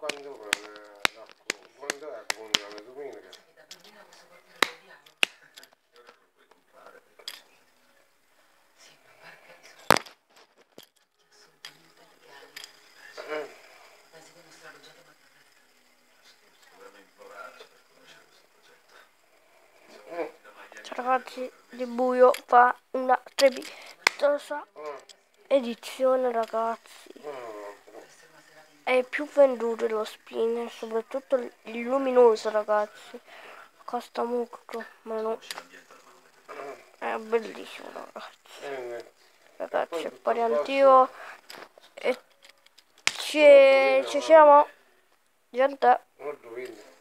Quando è la domenica? Ciao ragazzi, di buio fa una strepitosa edizione ragazzi. È il più venduto lo spinner, soprattutto il luminoso ragazzi. Costa molto, ma no. È bellissimo ragazzi. Ragazzi, è pariantio e ci siamo. Gente.